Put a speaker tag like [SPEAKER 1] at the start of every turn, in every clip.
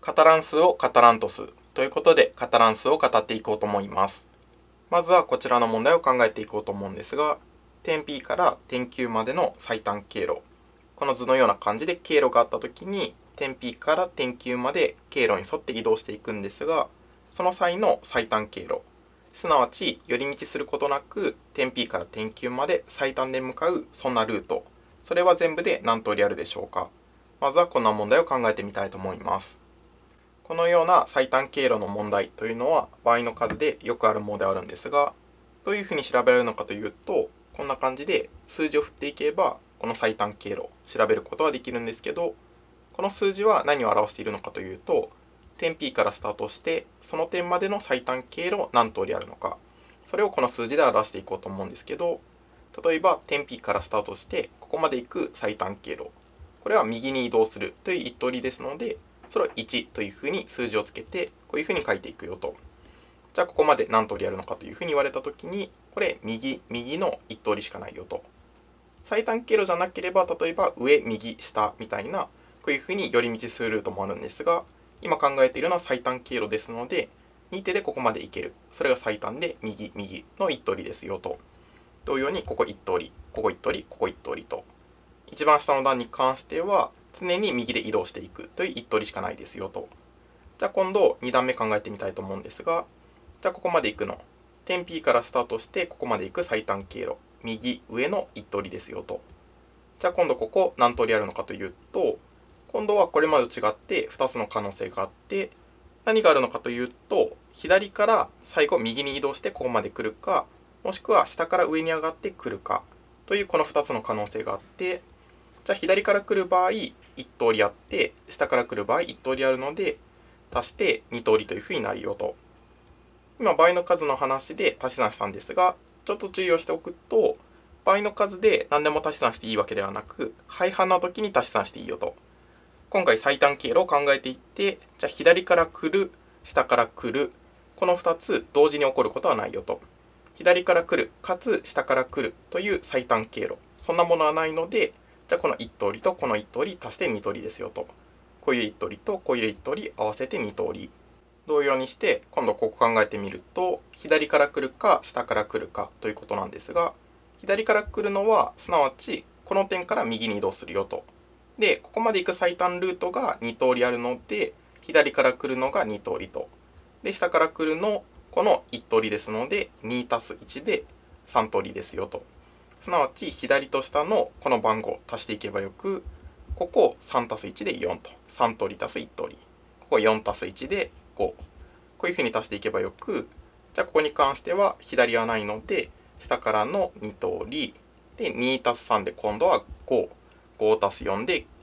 [SPEAKER 1] カタラン数をカタラント数ということで、カタラン数を語っていこうと思います。まずはこちらの問題を考えていこうと思うんですが、点 P から点 Q までの最短経路。この図のような感じで経路があったときに、点 P から点 Q まで経路に沿って移動していくんですが、その際の最短経路。すなわち、寄り道することなく、点 P から点 Q まで最短で向かう、そんなルート。それは全部で何通りあるでしょうか。まずはこんな問題を考えてみたいと思います。このような最短経路の問題というのは場合の数でよくあるものであるんですが、どういうふうに調べられるのかというと、こんな感じで数字を振っていけば、この最短経路を調べることはできるんですけど、この数字は何を表しているのかというと、点 P からスタートして、その点までの最短経路何通りあるのか、それをこの数字で表していこうと思うんですけど、例えば点 P からスタートして、ここまで行く最短経路。これは右に移動するという一通りですので、それを1というふうに数字をつけて、こういうふうに書いていくよと。じゃあここまで何通りあるのかというふうに言われたときに、これ右の一通りしかないよと。最短経路じゃなければ、例えば上、右、下みたいな、こういうふうに寄り道するルートもあるんですが、今考えているのは最短経路ですので、2手でここまで行ける。それが最短で右、右の一通りですよと。同様にここ1通り、ここ1通り、ここ1通りと。一番下の段に関しては、常に右で移動していくという1通りしかないですよと。じゃあ今度2段目考えてみたいと思うんですが、じゃあここまで行くの。点 P からスタートしてここまで行く最短経路。右上の1通りですよと。じゃあ今度ここ何通りあるのかというと、今度はこれまでと違って2つの可能性があって、何があるのかというと、左から最後右に移動してここまで来るか、もしくは下から上に上がってくるかというこの2つの可能性があって、じゃあ左から来る場合1通りあって、下から来る場合1通りあるので、足して2通りというふうになるよと。今倍の数の話で足し算したんですが、ちょっと注意をしておくと、倍の数で何でも足し算していいわけではなく、配半の時に足し算していいよと。今回最短経路を考えていって、じゃあ左から来る、下から来る、この2つ同時に起こることはないよと。左から来る、かつ下から来るという最短経路。そんなものはないので、じゃあこの1通りとこの1通り足して2通りですよと。こういう1通りとこういう1通り合わせて2通り。同様にして、今度ここ考えてみると、左から来るか下から来るかということなんですが、左から来るのは、すなわちこの点から右に移動するよと。で、ここまで行く最短ルートが2通りあるので、左から来るのが2通りと。で、下から来るの、この1通りですので、2たす1で3通りですよと。すなわち、左と下のこの番号足していけばよく、ここ3たす1で4と。3通り足す1通り。ここ4たす1で5。こういうふうに足していけばよく、じゃあここに関しては左はないので、下からの2通り。で、2たす3で今度は5。5たす4で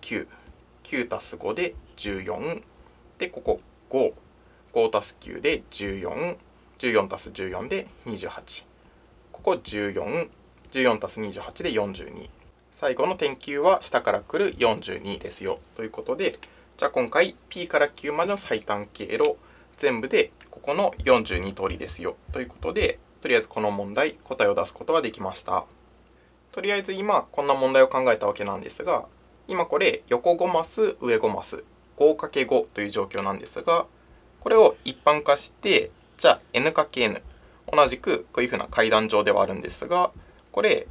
[SPEAKER 1] 9。9たす5で14。で、ここ5。5たす9で14。14たす14で28。ここ14。14たす28で42。最後の点 Q は下から来る42ですよ。ということで、じゃあ今回 P から Q までの最短経路、全部でここの42通りですよ。ということで、とりあえずこの問題、答えを出すことができました。とりあえず今、こんな問題を考えたわけなんですが、今これ横5マス、上5マス、5×5 という状況なんですが、これを一般化して、じゃあ n×n、同じくこういうふうな階段状ではあるんですが、これ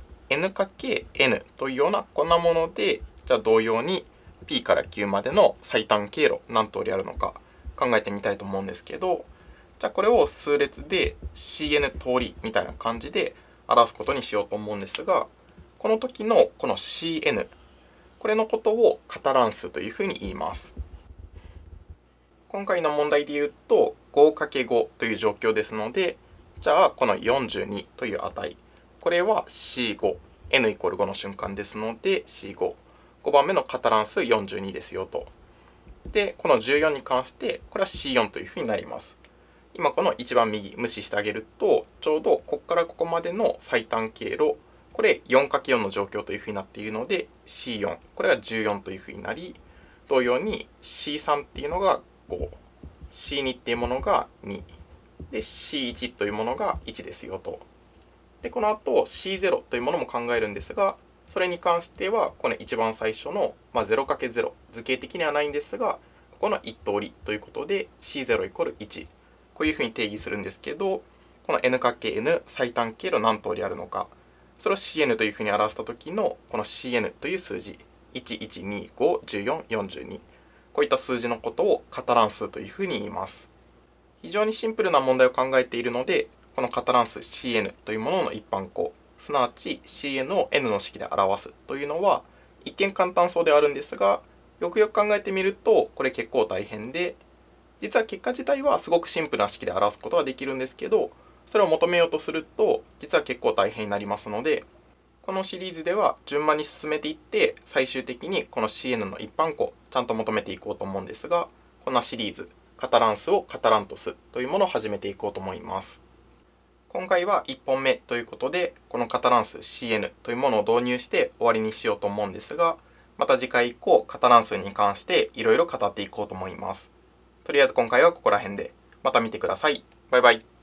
[SPEAKER 1] n×n というようなこんなもので、じゃあ同様に P から Q までの最短経路何通りあるのか考えてみたいと思うんですけど、じゃあこれを数列で Cn 通りみたいな感じで表すことにしようと思うんですが、この時のこの Cn、これのことをカタラン数というふうに言います。今回の問題で言うと 5×5 という状況ですので、じゃあこの42という値、これは C5、n イコール5の瞬間ですので C5、5番目のカタラン数42ですよと。で、この14に関して、これは C4 というふうになります。今この一番右無視してあげると、ちょうどここからここまでの最短経路、これ 4×4 の状況というふうになっているので C4、これが14というふうになり、同様に C3 っていうのが5、C2 っていうものが2、で C1 というものが1ですよと。で、この後 C0 というものも考えるんですが、それに関してはこの一番最初の、0×0、図形的にはないんですが、ここの1通りということで C0 イコール1。こういうふうに定義するんですけど、この n×n 最短経路何通りあるのか、それを Cn というふうに表した時のこの Cn という数字、11251442、こういった数字のことを型乱数というふうに言います。非常にシンプルな問題を考えているので、この型乱数 Cn というものの一般項、すなわち Cn を n の式で表すというのは一見簡単そうではあるんですが、よくよく考えてみるとこれ結構大変で、実は結果自体はすごくシンプルな式で表すことはできるんですけど、それを求めようとすると実は結構大変になりますので、このシリーズでは順番に進めていって最終的にこの Cn の一般項ちゃんと求めていこうと思うんですが、こんなシリーズ型乱数を型乱とすというものを始めていこうと思います。今回は1本目ということで、この型乱数 Cn というものを導入して終わりにしようと思うんですが、また次回以降型乱数に関していろいろ語っていこうと思います。とりあえず今回はここら辺で。また見てください。バイバイ。